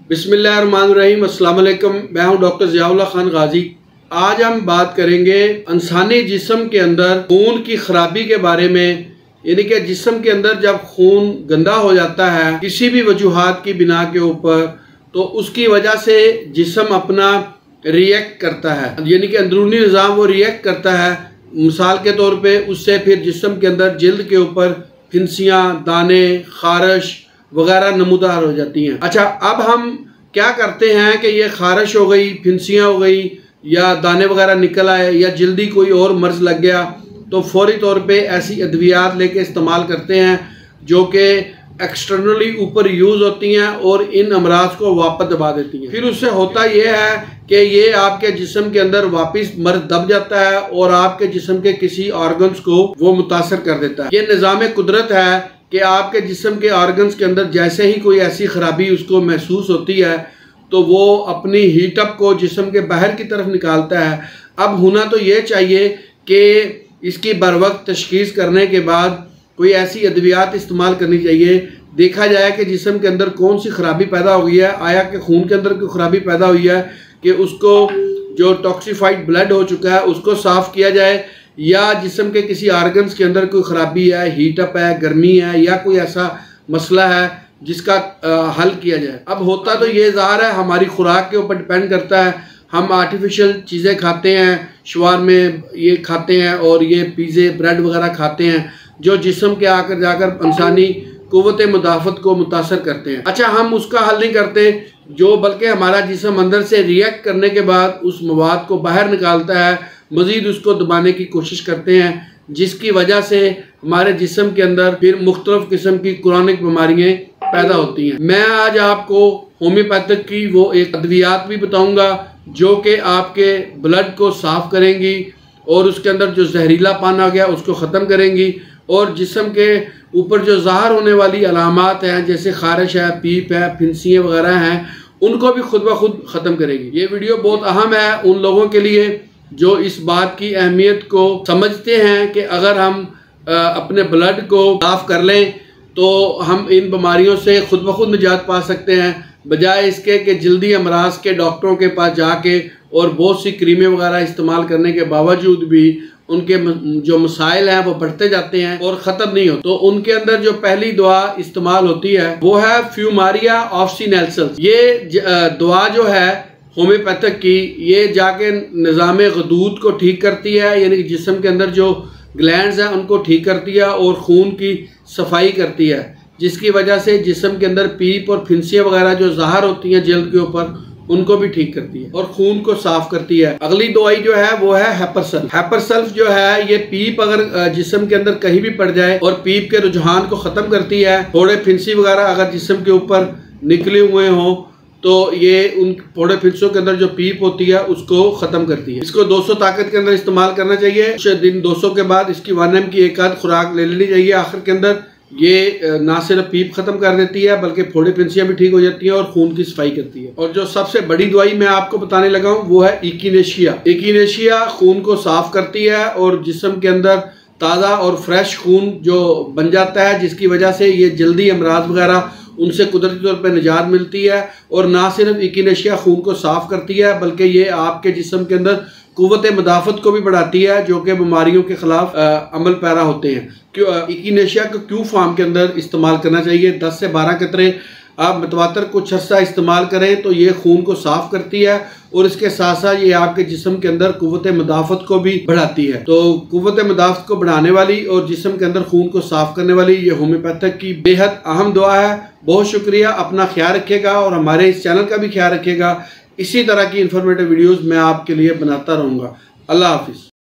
बिस्मिल्लाहिर्रहमानिर्रहीम। अस्सलाम वालेकुम। मैं हूं डॉक्टर ज़ियाउल्लाह खान गाजी। आज हम बात करेंगे इंसानी जिस्म के अंदर खून की खराबी के बारे में। यानी कि जिस्म के अंदर जब खून गंदा हो जाता है किसी भी वजूहात की बिना के ऊपर, तो उसकी वजह से जिस्म अपना रिएक्ट करता है, यानी कि अंदरूनी निज़ाम वो रिएक्ट करता है। मिसाल के तौर पे उससे फिर जिस्म के अंदर जिल्द के ऊपर फिंसियाँ, दाने, खारिश वगैरह नमूदार हो जाती हैं। अच्छा, अब हम क्या करते हैं कि ये खारिश हो गई, फिंसियाँ हो गई या दाने वगैरह निकल आए या जल्दी कोई और मर्ज़ लग गया, तो फौरी तौर पे ऐसी अद्वियात लेके इस्तेमाल करते हैं जो कि एक्सटर्नली ऊपर यूज़ होती हैं और इन अमराज को वापस दबा देती हैं। फिर उससे होता यह है कि ये आपके जिस्म के अंदर वापस मर्ज दब जाता है और आपके जिस्म के किसी ऑर्गन्स को वो मुतासर कर देता है। ये निज़ाम कुदरत है कि आपके जिस्म के ऑर्गन्स के अंदर जैसे ही कोई ऐसी खराबी उसको महसूस होती है तो वो अपनी हीटअप को जिस्म के बाहर की तरफ निकालता है। अब होना तो ये चाहिए कि इसकी बरवक्त तशखीस करने के बाद कोई ऐसी अद्वियात इस्तेमाल करनी चाहिए, देखा जाए कि जिस्म के अंदर कौन सी खराबी पैदा हो गई है, आया कि खून के अंदर कोई खराबी पैदा हुई है कि उसको जो टॉक्सिफाइड ब्लड हो चुका है उसको साफ़ किया जाए, या जिस्म के किसी ऑर्गन्स के अंदर कोई ख़राबी है, हीटअप है, गर्मी है या कोई ऐसा मसला है जिसका हल किया जाए। अब होता तो ये ज़ाहिर है हमारी खुराक के ऊपर डिपेंड करता है। हम आर्टिफिशियल चीज़ें खाते हैं, शुमार में ये खाते हैं और ये पिज़्ज़े ब्रेड वगैरह खाते हैं जो जिस्म के आकर जाकर इंसानी कुव्वत मुदाफ़त को मुतासर करते हैं। अच्छा, हम उसका हल नहीं करते जो, बल्कि हमारा जिस्म अंदर से रिएक्ट करने के बाद उस मवाद को बाहर निकालता है, मज़ीद उसको दबाने की कोशिश करते हैं, जिसकी वजह से हमारे जिस्म के अंदर फिर मुख्तलिफ किस्म की क्रॉनिक बीमारियाँ पैदा होती हैं। मैं आज आपको होम्योपैथिक की वो एक अद्वियात भी बताऊंगा जो कि आपके ब्लड को साफ़ करेंगी और उसके अंदर जो जहरीलापन आ गया उसको ख़त्म करेंगी और जिस्म के ऊपर जो ज़ाहिर होने वाली अलामात हैं जैसे खारिश है, पीप है, फिंसियाँ वगैरह हैं, उनको भी खुद ब खुद ख़त्म करेगी। ये वीडियो बहुत अहम है उन लोगों के लिए जो इस बात की अहमियत को समझते हैं कि अगर हम अपने ब्लड को साफ़ कर लें तो हम इन बीमारियों से खुद ब खुद निजात पा सकते हैं, बजाय इसके कि जल्दी अमराज के डॉक्टरों के पास जाके और बहुत सी क्रीमें वगैरह इस्तेमाल करने के बावजूद भी उनके जो मसाइल हैं वो बढ़ते जाते हैं और ख़त्म नहीं होते। तो उनके अंदर जो पहली दवा इस्तेमाल होती है वो है फ्यूमारिया ऑफ्सिनेल्सस। ये दवा जो है होम्योपैथिक की, ये जाके निज़ाम गदूद को ठीक करती है, यानी कि जिस्म के अंदर जो ग्लैंड्स हैं उनको ठीक करती है और खून की सफाई करती है, जिसकी वजह से जिस्म के अंदर पीप और फिंसियाँ वगैरह जो ज़ाहिर होती हैं जल्द के ऊपर उनको भी ठीक करती है और खून को साफ करती है। अगली दवाई जो है वो है हेपरसल्फ। हेपरसल्फ जो है ये पीप अगर जिस्म के अंदर कहीं भी पड़ जाए और पीप के रुझान को ख़त्म करती है। थोड़े फिंसी वगैरह अगर जिस्म के ऊपर निकले हुए हों तो ये उन थोड़े फिंसों के अंदर जो पीप होती है उसको ख़त्म करती है। इसको 200 ताकत के अंदर इस्तेमाल करना चाहिए। कुछ दिन 200 के बाद इसकी 1 mg की एक आध खुराक ले लेनी चाहिए। आखिर के अंदर ये ना सिर्फ पीप ख़त्म कर देती है बल्कि फोड़े फिंसियाँ भी ठीक हो जाती हैं और खून की सफाई करती है। और जो सबसे बड़ी दवाई मैं आपको बताने लगा हूँ वो है इकिनेशिया। इकिनेशिया खून को साफ करती है और जिस्म के अंदर ताज़ा और फ्रेश खून जो बन जाता है, जिसकी वजह से ये जल्दी अमराज वगैरह उनसे कुदरती तौर पर निजात मिलती है। और ना सिर्फ इकिनेशिया खून को साफ करती है बल्कि ये आपके जिस्म के अंदर कुव्वत मुदाफ़त को भी बढ़ाती है जो कि बीमारियों के ख़िलाफ़ अमल पैरा होते हैं। क्यों इकिनेशिया को क्यों फार्म के अंदर इस्तेमाल करना चाहिए? 10 से 12 कतरे आप मतवातर कुछ अर्सा इस्तेमाल करें तो ये खून को साफ़ करती है और इसके साथ साथ ये आपके जिस्म के अंदर कुव्वत मुदाफ़त को भी बढ़ाती है। तो कुव्वत मुदाफ़त को बढ़ाने वाली और जिस्म के अंदर खून को साफ़ करने वाली ये होम्योपैथिक की बेहद अहम दवा है। बहुत शुक्रिया, अपना ख्याल रखिएगा और हमारे इस चैनल का भी ख्याल रखिएगा। इसी तरह की इंफॉर्मेटिव वीडियोज़ मैं आपके लिए बनाता रहूँगा। अल्लाह हाफिज़।